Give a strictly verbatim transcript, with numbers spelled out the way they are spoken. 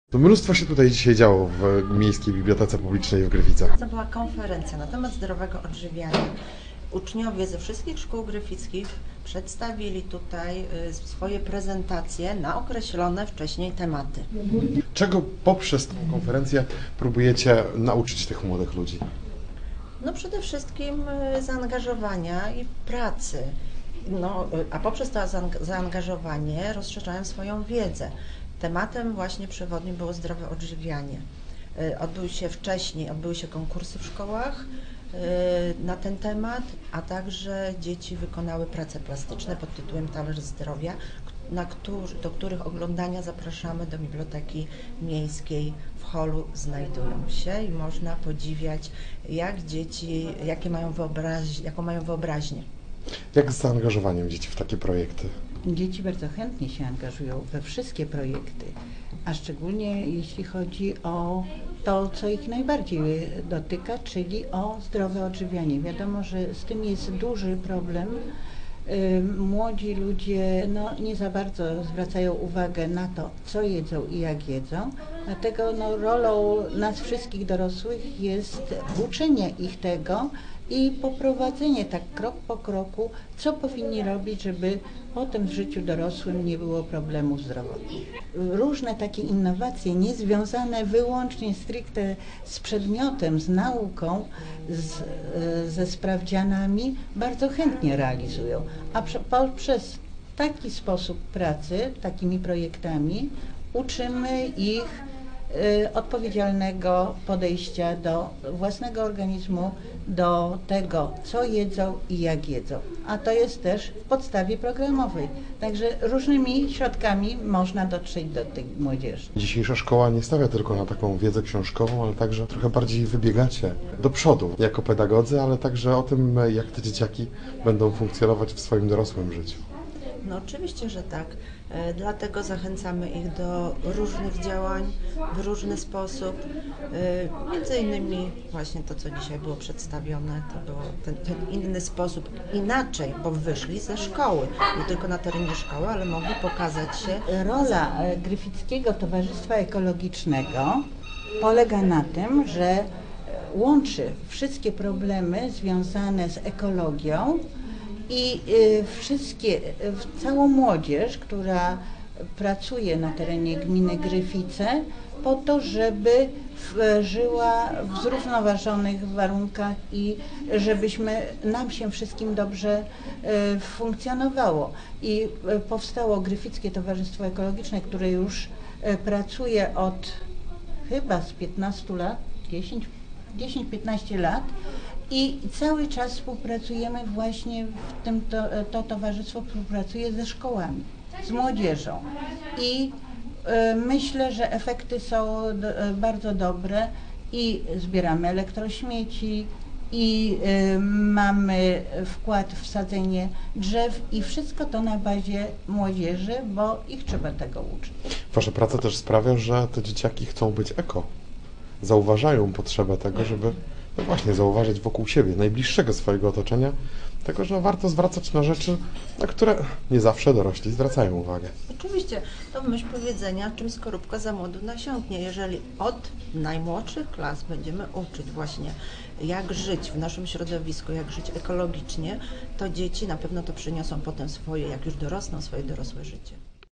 To mnóstwo się tutaj dzisiaj działo w Miejskiej Bibliotece Publicznej w Gryficach. To była konferencja na temat zdrowego odżywiania. Uczniowie ze wszystkich szkół gryfickich przedstawili tutaj swoje prezentacje na określone wcześniej tematy. Czego poprzez tę konferencję próbujecie nauczyć tych młodych ludzi? No przede wszystkim zaangażowania i pracy. No, a poprzez to zaangażowanie rozszerzają swoją wiedzę. Tematem właśnie przewodnim było zdrowe odżywianie. Odbyły się wcześniej, odbyły się konkursy w szkołach na ten temat, a także dzieci wykonały prace plastyczne pod tytułem Talerz Zdrowia, na którzy, do których oglądania zapraszamy do Biblioteki Miejskiej. W holu znajdują się i można podziwiać, jak dzieci, jakie mają wyobraź, jaką mają wyobraźnię. Jak z zaangażowaniem dzieci w takie projekty? Dzieci bardzo chętnie się angażują we wszystkie projekty, a szczególnie jeśli chodzi o to, co ich najbardziej dotyka, czyli o zdrowe odżywianie. Wiadomo, że z tym jest duży problem. Młodzi ludzie no, nie za bardzo zwracają uwagę na to, co jedzą i jak jedzą, dlatego no, rolą nas wszystkich dorosłych jest uczenie ich tego i poprowadzenie tak krok po kroku, co powinni robić, żeby potem w życiu dorosłym nie było problemów zdrowotnych. Różne takie innowacje niezwiązane wyłącznie stricte z przedmiotem, z nauką, z, ze sprawdzianami bardzo chętnie realizują, a poprzez taki sposób pracy, takimi projektami uczymy ich odpowiedzialnego podejścia do własnego organizmu, do tego, co jedzą i jak jedzą. A to jest też w podstawie programowej. Także różnymi środkami można dotrzeć do tej młodzieży. Dzisiejsza szkoła nie stawia tylko na taką wiedzę książkową, ale także trochę bardziej wybiegacie do przodu jako pedagodzy, ale także o tym, jak te dzieciaki będą funkcjonować w swoim dorosłym życiu. No oczywiście, że tak. E, dlatego zachęcamy ich do różnych działań w różny sposób. E, między innymi właśnie to, co dzisiaj było przedstawione, to był ten, ten inny sposób, inaczej, bo wyszli ze szkoły, nie tylko na terenie szkoły, ale mogli pokazać się. Rola Gryfickiego Towarzystwa Ekologicznego polega na tym, że łączy wszystkie problemy związane z ekologią i y, wszystkie, y, całą młodzież, która pracuje na terenie gminy Gryfice, po to, żeby w, żyła w zrównoważonych warunkach i żebyśmy nam się wszystkim dobrze y, funkcjonowało. I y, powstało Gryfickie Towarzystwo Ekologiczne, które już y, pracuje od chyba z piętnastu lat, dziesięć piętnaście lat. I cały czas współpracujemy właśnie w tym, to, to towarzystwo współpracuje ze szkołami, z młodzieżą i y, myślę, że efekty są do, y, bardzo dobre i zbieramy elektrośmieci i y, mamy wkład w sadzenie drzew i wszystko to na bazie młodzieży, bo ich trzeba tego uczyć. Wasza praca też sprawia, że te dzieciaki chcą być eko. Zauważają potrzebę tego, żeby no właśnie zauważyć wokół siebie, najbliższego swojego otoczenia, tego, że warto zwracać na rzeczy, na które nie zawsze dorośli zwracają uwagę. Oczywiście, to myśl powiedzenia, czym skorupka za młodu nasiąknie. Jeżeli od najmłodszych klas będziemy uczyć właśnie, jak żyć w naszym środowisku, jak żyć ekologicznie, to dzieci na pewno to przyniosą potem swoje, jak już dorosną, swoje dorosłe życie.